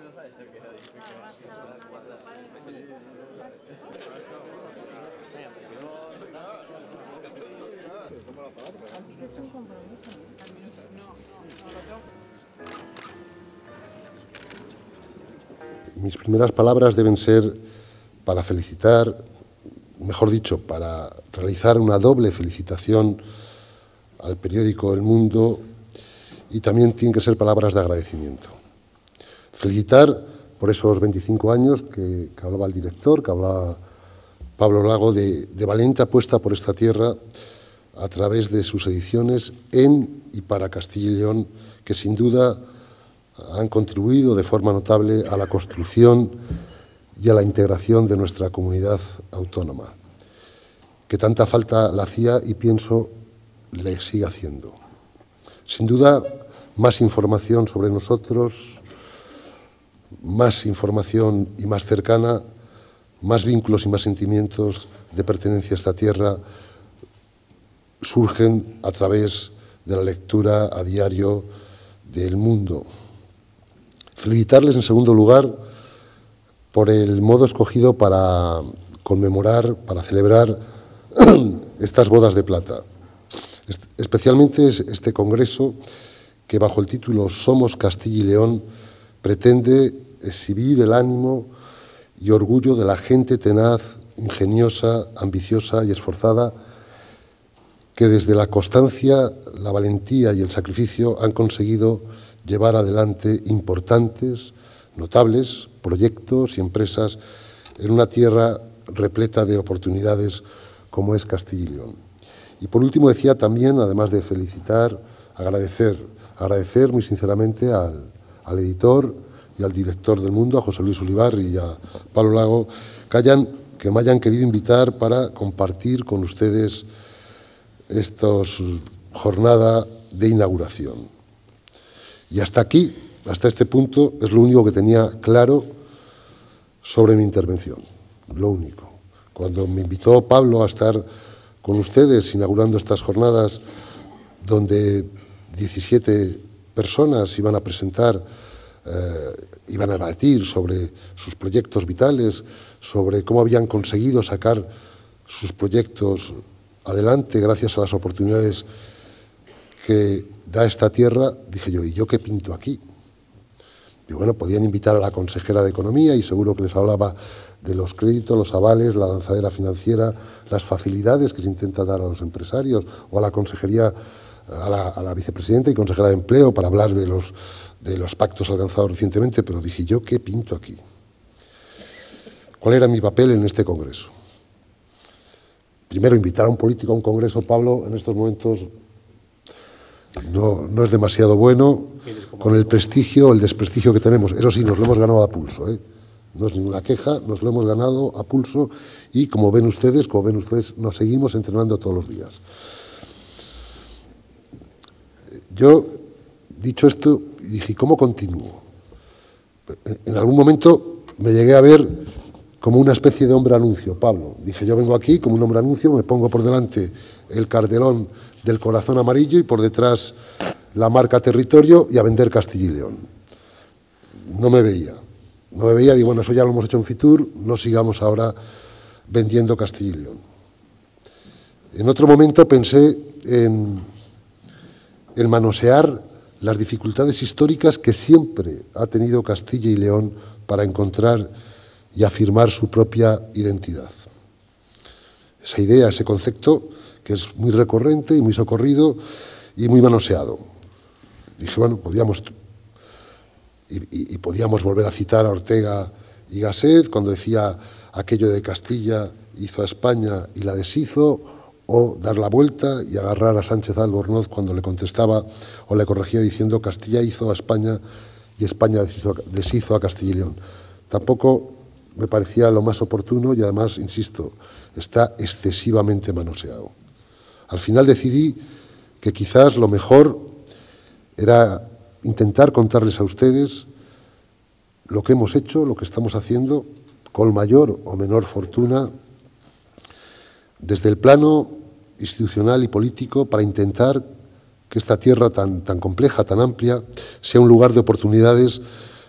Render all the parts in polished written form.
Ese es un compromiso. Mis primeras palabras deben ser para felicitar, mejor dicho, para realizar una doble felicitación al periódico El Mundo, y también tienen que ser palabras de agradecimiento. Felicitar por esos 25 años que hablaba el director, que hablaba Pablo Lago, de valiente apuesta por esta tierra a través de sus ediciones en y para Castilla y León, que sin duda han contribuido de forma notable a la construcción y a la integración de nuestra comunidad autónoma, que tanta falta le hacía y pienso le sigue haciendo. Sin duda, más información sobre nosotros, más información y más cercana, más vínculos y más sentimientos de pertenencia a esta tierra surgen a través de la lectura a diario del Mundo. Felicitarles, en segundo lugar, por el modo escogido para conmemorar, para celebrar estas bodas de plata. Especialmente este congreso que, bajo el título Somos Castilla y León, pretende exhibir el ánimo y orgullo de la gente tenaz, ingeniosa, ambiciosa y esforzada que desde la constancia, la valentía y el sacrificio han conseguido llevar adelante importantes, notables proyectos y empresas en una tierra repleta de oportunidades como es Castilla y León. Y por último decía también, además de felicitar, agradecer muy sinceramente al editor y al director del Mundo, a José Luis Olivar y a Pablo Lago, que me hayan querido invitar para compartir con ustedes esta jornada de inauguración. Y hasta aquí, hasta este punto, es lo único que tenía claro sobre mi intervención, lo único. Cuando me invitó Pablo a estar con ustedes inaugurando estas jornadas donde 17 personas iban a presentar, iban a debatir sobre sus proyectos vitales, sobre cómo habían conseguido sacar sus proyectos adelante gracias a las oportunidades que da esta tierra, dije yo, ¿y yo qué pinto aquí? Y bueno, podían invitar a la consejera de Economía y seguro que les hablaba de los créditos, los avales, la lanzadera financiera, las facilidades que se intenta dar a los empresarios, o a la consejería, a la vicepresidenta y consejera de Empleo para hablar de los pactos alcanzados recientemente, pero dije, ¿yo qué pinto aquí? ¿Cuál era mi papel en este congreso? Primero, invitar a un político a un congreso, Pablo, en estos momentos no es demasiado bueno, con el prestigio, el desprestigio que tenemos. Eso sí, nos lo hemos ganado a pulso, ¿eh? No es ninguna queja, nos lo hemos ganado a pulso y, como ven ustedes, nos seguimos entrenando todos los días. Yo, dicho esto, dije, ¿cómo continúo? En algún momento me llegué a ver como una especie de hombre anuncio, Pablo. Dije, yo vengo aquí como un hombre anuncio, me pongo por delante el cardelón del corazón amarillo y por detrás la marca territorio y a vender Castilla y León. No me veía, digo, bueno, eso ya lo hemos hecho en Fitur, no sigamos ahora vendiendo Castilla y León. En otro momento pensé en manosear las dificultades históricas que siempre ha tenido Castilla y León para encontrar y afirmar su propia identidad. Esa idea, ese concepto, que es muy recurrente y muy socorrido y muy manoseado. Dije, bueno, podíamos volver a citar a Ortega y Gasset cuando decía aquello de Castilla hizo a España y la deshizo, o dar la vuelta y agarrar a Sánchez Albornoz cuando le contestaba o le corregía diciendo Castilla hizo a España y España deshizo a Castilla y León. Tampoco me parecía lo más oportuno y además, insisto, está excesivamente manoseado. Al final decidí que quizás lo mejor era intentar contarles a ustedes lo que hemos hecho, lo que estamos haciendo, con mayor o menor fortuna, desde el plano institucional y político, para intentar que esta tierra tan compleja, tan amplia, sea un lugar de oportunidades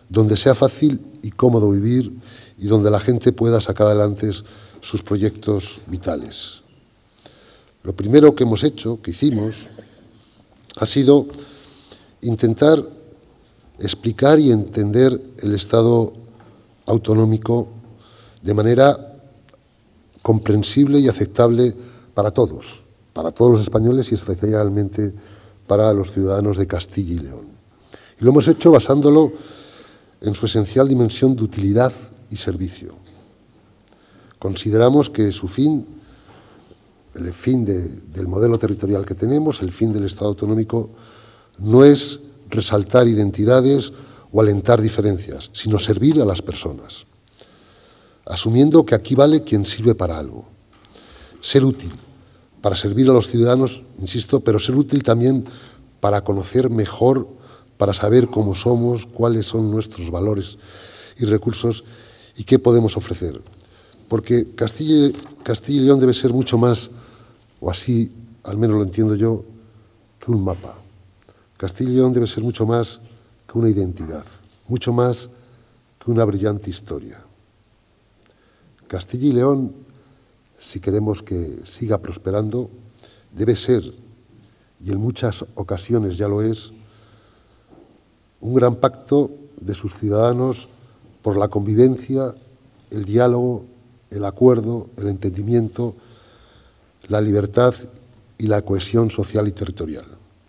donde sea fácil y cómodo vivir y donde la gente pueda sacar adelante sus proyectos vitales. Lo primero que hemos hecho, que hicimos, ha sido intentar explicar y entender el Estado autonómico de manera comprensible y aceptable para todos los españoles y especialmente para los ciudadanos de Castilla y León. Y lo hemos hecho basándolo en su esencial dimensión de utilidad y servicio. Consideramos que su fin, el fin del modelo territorial que tenemos, el fin del Estado autonómico, no es resaltar identidades o alentar diferencias, sino servir a las personas, asumiendo que aquí vale quien sirve para algo. Ser útil para servir a los ciudadanos, insisto, pero ser útil también para conocer mejor, para saber cómo somos, cuáles son nuestros valores y recursos y qué podemos ofrecer. Porque Castilla y León debe ser mucho más, o así al menos lo entiendo yo, que un mapa. Castilla y León debe ser mucho más que una identidad, mucho más que una brillante historia. Castilla y León, si queremos que siga prosperando, debe ser, y en muchas ocasiones ya lo es, un gran pacto de sus ciudadanos por la convivencia, el diálogo, el acuerdo, el entendimiento, la libertad y la cohesión social y territorial.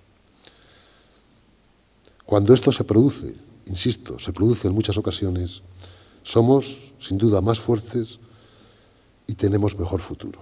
Cuando esto se produce, insisto, se produce en muchas ocasiones, somos, sin duda, más fuertes y tenemos mejor futuro.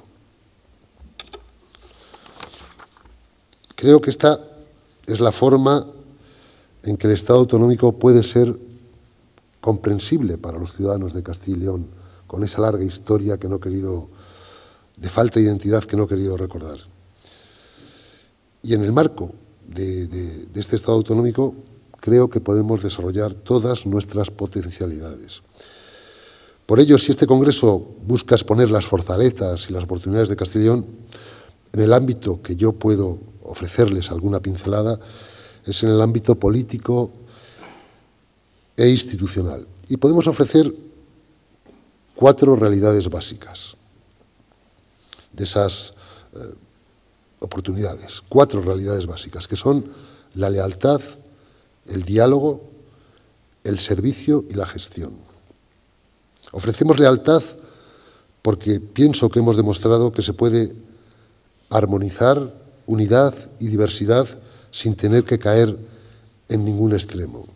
Creo que esta es la forma en que el Estado autonómico puede ser comprensible para los ciudadanos de Castilla y León, con esa larga historia que no he querido, de falta de identidad que no he querido recordar. Y en el marco de este Estado autonómico creo que podemos desarrollar todas nuestras potencialidades. Por ello, si este Congreso busca exponer las fortalezas y las oportunidades de Castilla y León, en el ámbito que yo puedo ofrecerles alguna pincelada, es en el ámbito político e institucional. Y podemos ofrecer 4 realidades básicas de esas oportunidades, 4 realidades básicas, que son la lealtad, el diálogo, el servicio y la gestión. Ofrecemos lealtad porque pienso que hemos demostrado que se puede armonizar unidad y diversidad sin tener que caer en ningún extremo,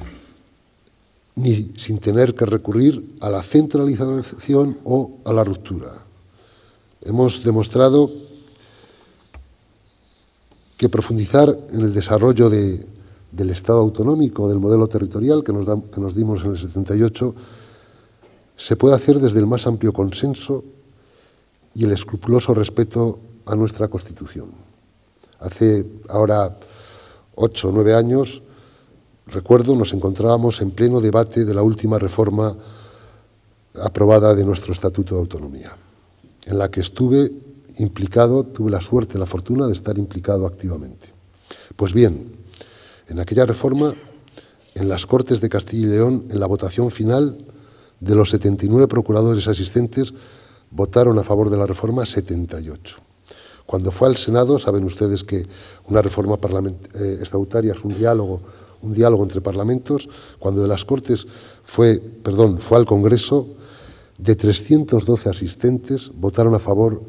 ni sin tener que recurrir a la centralización o a la ruptura. Hemos demostrado que profundizar en el desarrollo del Estado autonómico, del modelo territorial que nos dimos en el 78, se puede hacer desde el más amplio consenso y el escrupuloso respeto a nuestra Constitución. Hace ahora 8 o 9 años, recuerdo, nos encontrábamos en pleno debate de la última reforma aprobada de nuestro Estatuto de Autonomía, en la que estuve implicado, tuve la suerte, la fortuna de estar implicado activamente. Pues bien, en aquella reforma, en las Cortes de Castilla y León, en la votación final, de los 79 procuradores asistentes, votaron a favor de la reforma 78. Cuando fue al Senado, saben ustedes que una reforma estatutaria es un diálogo entre parlamentos. Cuando de las Cortes fue al Congreso, de 312 asistentes votaron a favor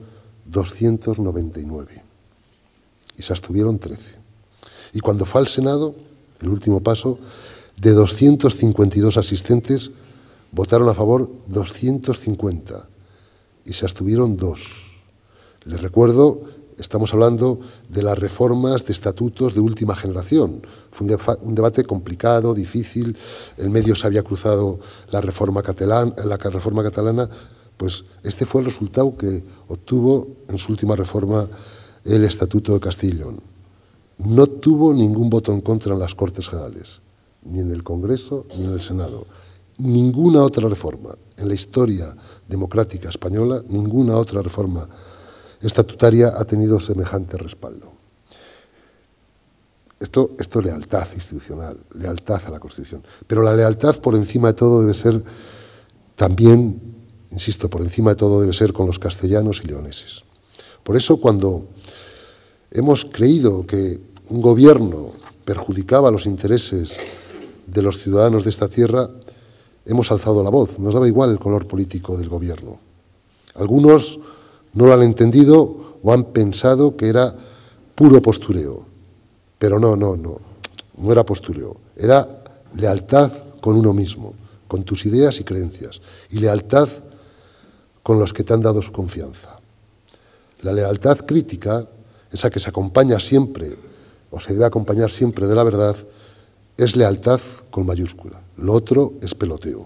299 y se abstuvieron 13. Y cuando fue al Senado, el último paso, de 252 asistentes votaron a favor 250 y se abstuvieron 2. Les recuerdo, estamos hablando de las reformas de estatutos de última generación. Fue un debate complicado, difícil. En medio se había cruzado la reforma catalana. Pues este fue el resultado que obtuvo en su última reforma el Estatuto de Castilla y León. No tuvo ningún voto en contra en las Cortes Generales, ni en el Congreso ni en el Senado. Ninguna otra reforma en la historia democrática española, ninguna otra reforma estatutaria ha tenido semejante respaldo. Esto es lealtad institucional, lealtad a la Constitución. Pero la lealtad, por encima de todo, debe ser también, insisto, por encima de todo debe ser con los castellanos y leoneses. Por eso, cuando hemos creído que un gobierno perjudicaba los intereses de los ciudadanos de esta tierra, hemos alzado la voz. Nos daba igual el color político del gobierno. Algunos no lo han entendido o han pensado que era puro postureo. Pero no era postureo. Era lealtad con uno mismo, con tus ideas y creencias, y lealtad con los que te han dado su confianza. La lealtad crítica, esa que se acompaña siempre, o se debe acompañar siempre de la verdad, es lealtad con mayúscula. Lo otro es peloteo.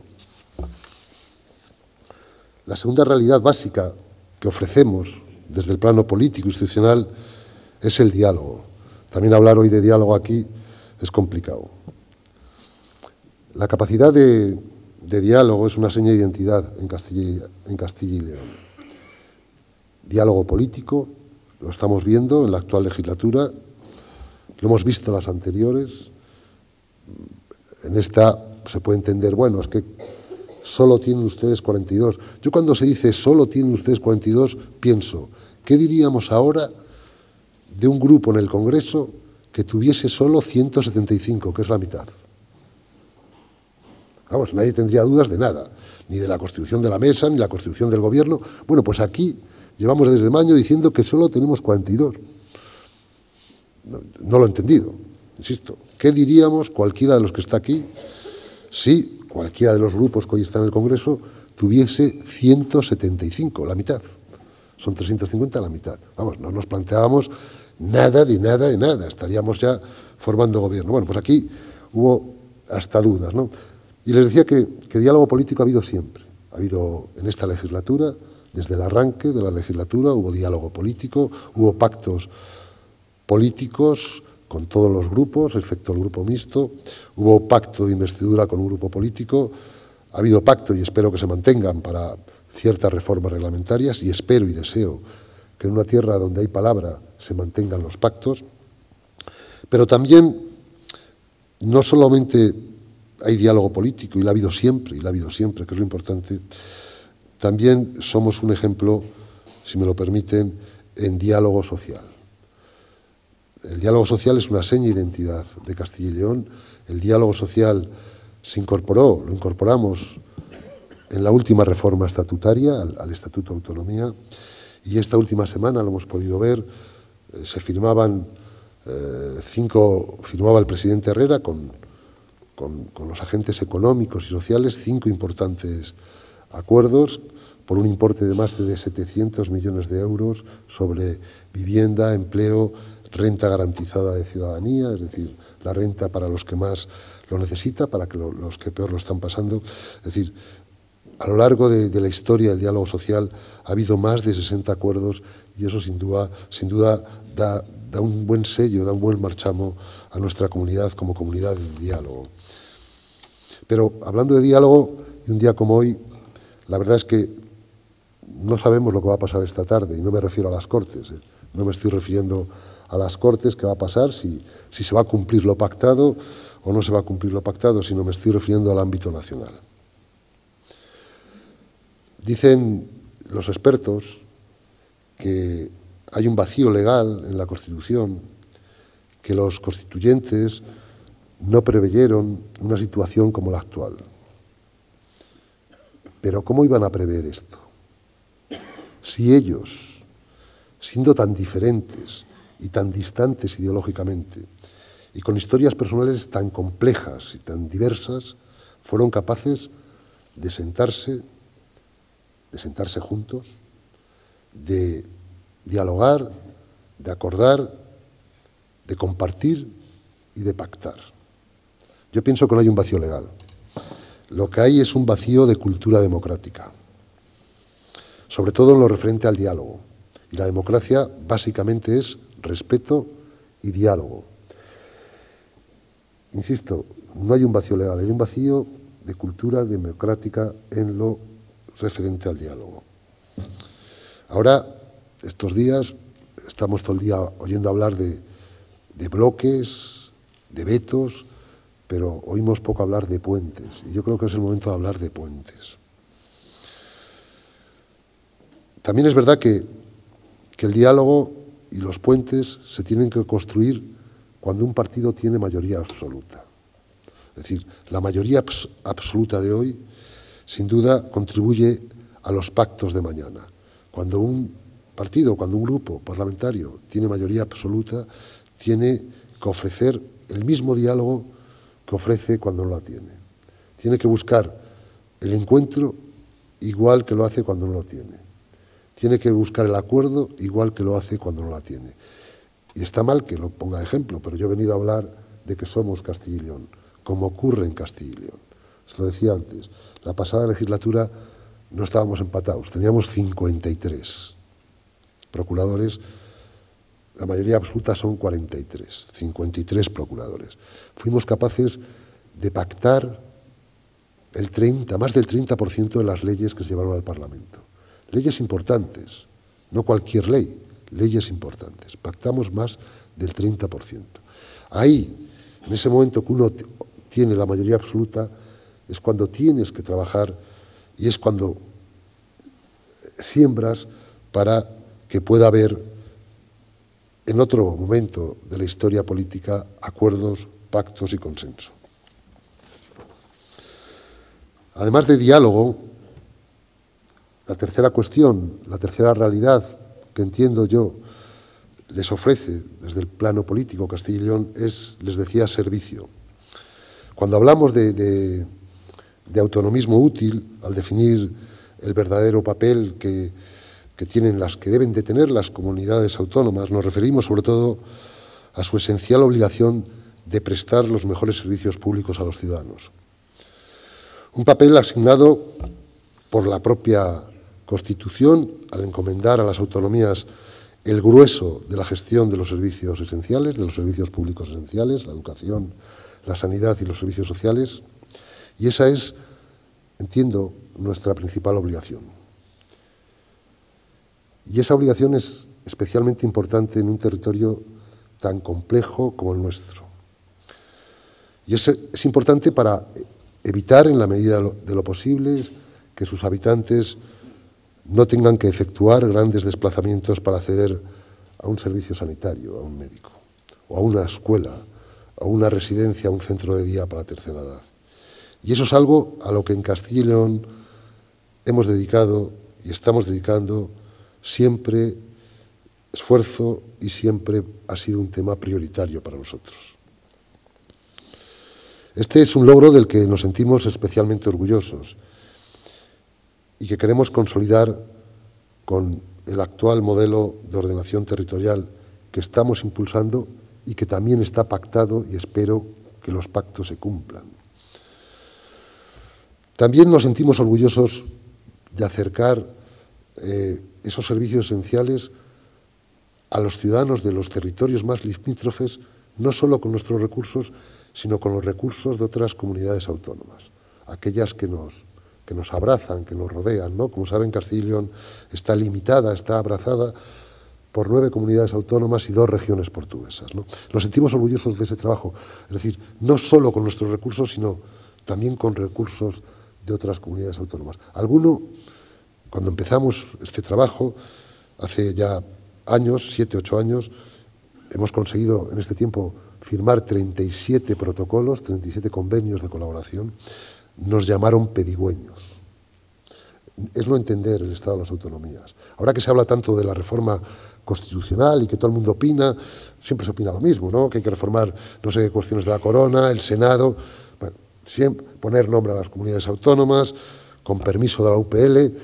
La segunda realidad básica que ofrecemos desde el plano político e institucional es el diálogo. También hablar hoy de diálogo aquí es complicado. La capacidad de diálogo es una seña de identidad en Castilla y León. Diálogo político, lo estamos viendo en la actual legislatura, lo hemos visto en las anteriores. En esta se puede entender, bueno, es que solo tienen ustedes 42. Yo cuando se dice solo tienen ustedes 42, pienso, ¿qué diríamos ahora de un grupo en el Congreso que tuviese solo 175, que es la mitad? Vamos, nadie tendría dudas de nada, ni de la constitución de la mesa, ni la constitución del gobierno. Bueno, pues aquí llevamos desde mayo diciendo que solo tenemos 42. No lo he entendido, insisto. ¿Qué diríamos cualquiera de los que está aquí si cualquiera de los grupos que hoy están en el Congreso tuviese 175, la mitad? Son 350, la mitad. Vamos, no nos planteábamos nada de nada de nada. Estaríamos ya formando gobierno. Bueno, pues aquí hubo hasta dudas, ¿no? Y les decía que diálogo político ha habido siempre. Ha habido en esta legislatura, desde el arranque de la legislatura, hubo diálogo político, hubo pactos políticos con todos los grupos, excepto el grupo mixto, hubo pacto de investidura con un grupo político, ha habido pacto y espero que se mantengan para ciertas reformas reglamentarias y espero y deseo que en una tierra donde hay palabra se mantengan los pactos, pero también no solamente hay diálogo político, y lo ha habido siempre, que es lo importante, también somos un ejemplo, si me lo permiten, en diálogo social. El diálogo social es una seña de identidad de Castilla y León. El diálogo social se incorporó, lo incorporamos en la última reforma estatutaria, al Estatuto de Autonomía, y esta última semana lo hemos podido ver, se firmaban firmaba el presidente Herrera con los agentes económicos y sociales 5 importantes acuerdos por un importe de más de 700 millones de euros sobre vivienda, empleo, renta garantizada de ciudadanía, es decir, la renta para los que más lo necesitan, para que los que peor lo están pasando. Es decir, a lo largo de la historia del diálogo social ha habido más de 60 acuerdos y eso sin duda da un buen sello, da un buen marchamo a nuestra comunidad como comunidad del diálogo. Pero hablando de diálogo, y un día como hoy, la verdad es que no sabemos lo que va a pasar esta tarde, y no me refiero a las Cortes, no me estoy refiriendo a las Cortes, qué va a pasar, si se va a cumplir lo pactado o no se va a cumplir lo pactado, sino me estoy refiriendo al ámbito nacional. Dicen los expertos que hay un vacío legal en la Constitución, que los constituyentes no preveyeron una situación como la actual. Pero ¿cómo iban a prever esto? Si ellos, siendo tan diferentes y tan distantes ideológicamente, y con historias personales tan complejas y tan diversas, fueron capaces de sentarse juntos, de dialogar, de acordar, de compartir y de pactar. Yo pienso que no hay un vacío legal. Lo que hay es un vacío de cultura democrática, sobre todo en lo referente al diálogo. Y la democracia básicamente es respeto y diálogo. Insisto, no hay un vacío legal, hay un vacío de cultura democrática en lo referente al diálogo. Ahora, estos días, estamos todo el día oyendo hablar de bloques, de vetos, pero oímos poco hablar de puentes, y yo creo que es el momento de hablar de puentes. También es verdad que el diálogo y los puentes se tienen que construir cuando un partido tiene mayoría absoluta. Es decir, la mayoría absoluta de hoy, sin duda, contribuye a los pactos de mañana. Cuando un partido, cuando un grupo parlamentario tiene mayoría absoluta, tiene que ofrecer el mismo diálogo que ofrece cuando no la tiene. Tiene que buscar el encuentro igual que lo hace cuando no lo tiene. Tiene que buscar el acuerdo igual que lo hace cuando no la tiene. Y está mal que lo ponga de ejemplo, pero yo he venido a hablar de que somos Castilla y León, como ocurre en Castilla y León. Se lo decía antes, la pasada legislatura no estábamos empatados, teníamos 53 procuradores, la mayoría absoluta son 43, 53 procuradores. Fuimos capaces de pactar más del 30% de las leyes que se llevaron al Parlamento. Leyes importantes, no cualquier ley, leyes importantes. Pactamos más del 30%. Ahí, en ese momento que uno tiene la mayoría absoluta, es cuando tienes que trabajar y es cuando siembras para que pueda haber en otro momento de la historia política acuerdos, pactos y consenso. Además de diálogo, la tercera cuestión, la tercera realidad que entiendo yo les ofrece desde el plano político Castilla y León es, les decía, servicio. Cuando hablamos de autonomismo útil, al definir el verdadero papel que deben de tener las comunidades autónomas, nos referimos sobre todo a su esencial obligación de prestar los mejores servicios públicos a los ciudadanos. Un papel asignado por la propia Constitución al encomendar a las autonomías el grueso de la gestión de los servicios esenciales, de los servicios públicos esenciales, la educación, la sanidad y los servicios sociales. Y esa es, entiendo, nuestra principal obligación. Y esa obligación es especialmente importante en un territorio tan complejo como el nuestro. Y es importante para evitar, en la medida de lo posible, que sus habitantes no tengan que efectuar grandes desplazamientos para acceder a un servicio sanitario, a un médico, o a una escuela, a una residencia, a un centro de día para la tercera edad. Y eso es algo a lo que en Castilla y León hemos dedicado y estamos dedicando siempre esfuerzo y siempre ha sido un tema prioritario para nosotros. Este es un logro del que nos sentimos especialmente orgullosos y que queremos consolidar con el actual modelo de ordenación territorial que estamos impulsando y que también está pactado y espero que los pactos se cumplan. También nos sentimos orgullosos de acercar esos servicios esenciales a los ciudadanos de los territorios más limítrofes, no solo con nuestros recursos, sino con los recursos de otras comunidades autónomas, aquellas que nos abrazan, que nos rodean, ¿no? Como saben, Castilla y León está limitada, está abrazada por 9 comunidades autónomas y 2 regiones portuguesas, ¿no? Nos sentimos orgullosos de ese trabajo, es decir, no solo con nuestros recursos, sino también con recursos de otras comunidades autónomas. Cuando empezamos este trabajo, hace ya años, 7, 8 años, hemos conseguido en este tiempo firmar 37 protocolos, 37 convenios de colaboración. Nos llamaron pedigüeños. Es no entender el estado de las autonomías. Ahora que se habla tanto de la reforma constitucional y que todo el mundo opina, siempre se opina lo mismo, ¿no? Que hay que reformar no sé qué cuestiones de la corona, el Senado, bueno, siempre poner nombre a las comunidades autónomas, con permiso de la UPL.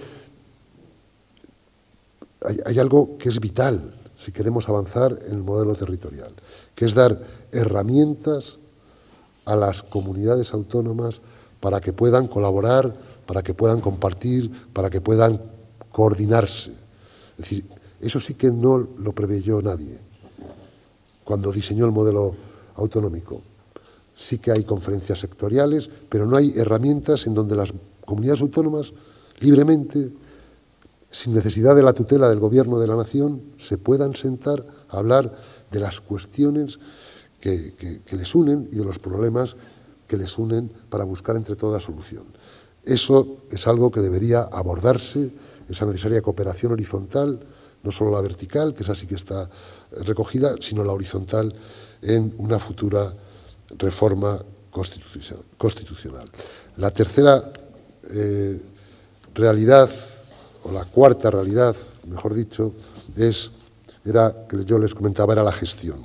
Hay algo que es vital si queremos avanzar en el modelo territorial, que es dar herramientas a las comunidades autónomas para que puedan colaborar, para que puedan compartir, para que puedan coordinarse. Es decir, eso sí que no lo preveyó nadie cuando diseñó el modelo autonómico. Sí que hay conferencias sectoriales, pero no hay herramientas en donde las comunidades autónomas libremente, sin necesidad de la tutela del gobierno de la nación, se puedan sentar a hablar de las cuestiones que les unen y de los problemas que les unen para buscar entre todas solución. Eso es algo que debería abordarse, esa necesaria cooperación horizontal, no solo la vertical, que esa sí que está recogida, sino la horizontal en una futura reforma constitucional. La tercera realidad, o la cuarta realidad, mejor dicho, era, que yo les comentaba, era la gestión.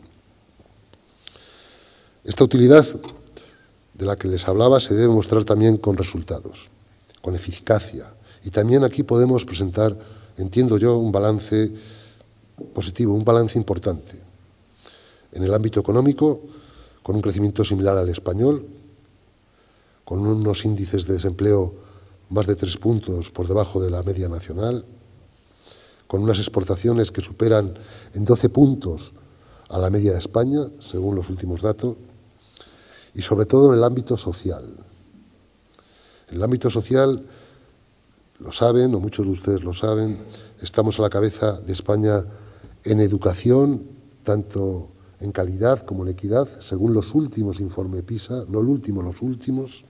Esta utilidad de la que les hablaba se debe mostrar también con resultados, con eficacia. Y también aquí podemos presentar, entiendo yo, un balance positivo, un balance importante. En el ámbito económico, con un crecimiento similar al español, con unos índices de desempleo más de 3 puntos por debajo de la media nacional, con unas exportaciones que superan en 12 puntos a la media de España, según los últimos datos, y sobre todo en el ámbito social. En el ámbito social, lo saben, o muchos de ustedes lo saben, estamos a la cabeza de España en educación, tanto en calidad como en equidad, según los últimos informes PISA, no el último, los últimos.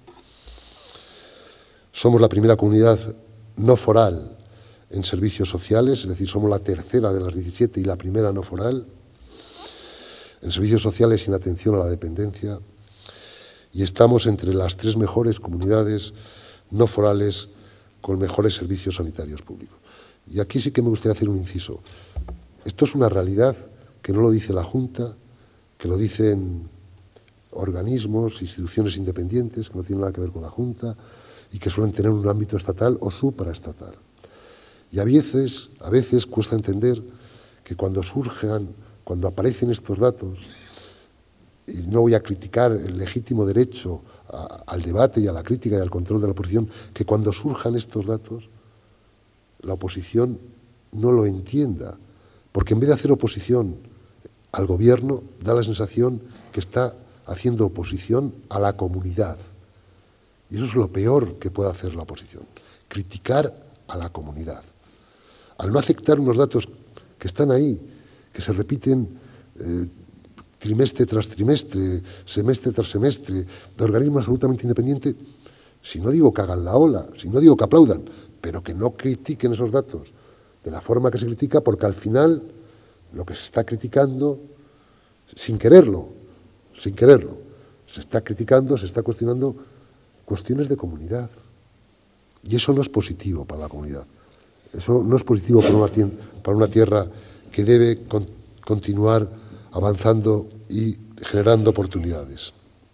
Somos la primera comunidad no foral en servicios sociales, es decir, somos la tercera de las 17 y la primera no foral, en servicios sociales sin atención a la dependencia, y estamos entre las 3 mejores comunidades no forales con mejores servicios sanitarios públicos. Y aquí sí que me gustaría hacer un inciso. Esto es una realidad que no lo dice la Junta, que lo dicen organismos, instituciones independientes, que no tienen nada que ver con la Junta y que suelen tener un ámbito estatal o supraestatal. Y a veces cuesta entender que cuando aparecen estos datos, y no voy a criticar el legítimo derecho al debate y a la crítica y al control de la oposición, que cuando surjan estos datos, la oposición no lo entienda, porque en vez de hacer oposición al gobierno, da la sensación que está haciendo oposición a la comunidad. Y eso es lo peor que puede hacer la oposición, criticar a la comunidad. Al no aceptar unos datos que están ahí, que se repiten trimestre tras trimestre, semestre tras semestre, de organismos absolutamente independientes, si no digo que hagan la ola, si no digo que aplaudan, pero que no critiquen esos datos de la forma que se critica, porque al final lo que se está criticando, sin quererlo, se está criticando, se está cuestionando cuestiones de comunidad. Y eso no es positivo para la comunidad. Eso no es positivo para una tierra que debe continuar avanzando y generando oportunidades.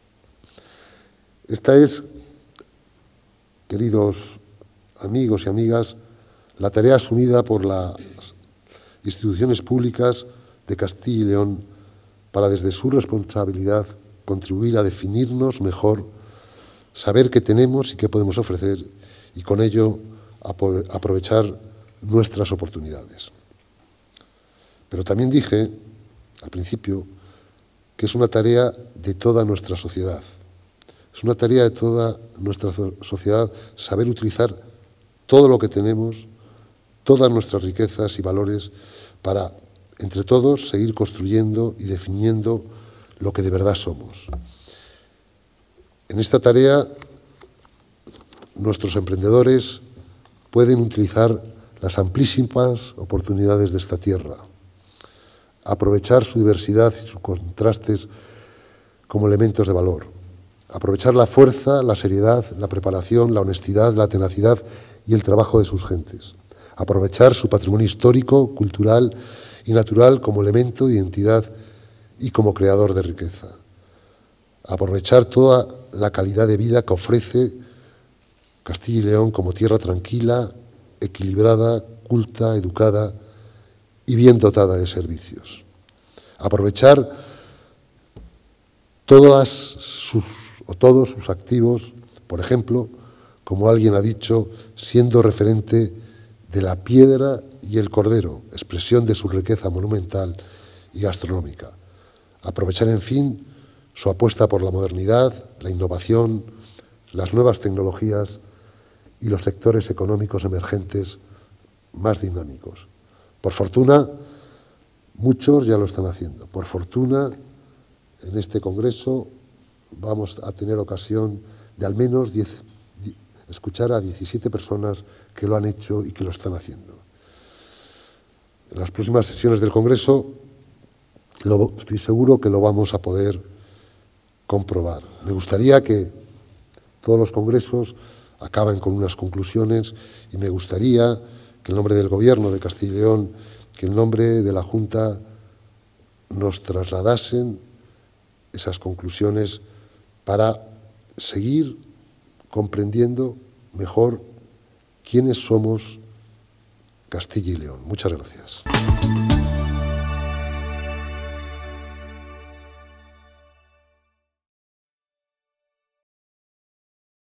Esta es, queridos amigos y amigas, la tarea asumida por las instituciones públicas de Castilla y León para, desde su responsabilidad, contribuir a definirnos mejor, saber qué tenemos y qué podemos ofrecer y con ello aprovechar nuestras oportunidades. Pero también dije al principio que es una tarea de toda nuestra sociedad. Es una tarea de toda nuestra sociedad saber utilizar todo lo que tenemos, todas nuestras riquezas y valores para, entre todos, seguir construyendo y definiendo lo que de verdad somos. En esta tarea, nuestros emprendedores pueden utilizar las amplísimas oportunidades de esta tierra, aprovechar su diversidad y sus contrastes como elementos de valor, aprovechar la fuerza, la seriedad, la preparación, la honestidad, la tenacidad y el trabajo de sus gentes, aprovechar su patrimonio histórico, cultural y natural como elemento de identidad y como creador de riqueza, aprovechar toda la calidad de vida que ofrece Castilla y León como tierra tranquila, equilibrada, culta, educada y bien dotada de servicios. Aprovechar todos sus activos, por ejemplo, como alguien ha dicho, siendo referente de la piedra y el cordero, expresión de su riqueza monumental y gastronómica. Aprovechar, en fin, su apuesta por la modernidad, la innovación, las nuevas tecnologías y los sectores económicos emergentes más dinámicos. Por fortuna, muchos ya lo están haciendo. Por fortuna, en este congreso vamos a tener ocasión de al menos escuchar a 17 personas que lo han hecho y que lo están haciendo. En las próximas sesiones del congreso estoy seguro que lo vamos a poder comprobar. Me gustaría que todos los congresos acaben con unas conclusiones y me gustaría que en nombre del Gobierno de Castilla y León, que en nombre de la Junta nos trasladasen esas conclusiones para seguir comprendiendo mejor quiénes somos Castilla y León. Muchas gracias.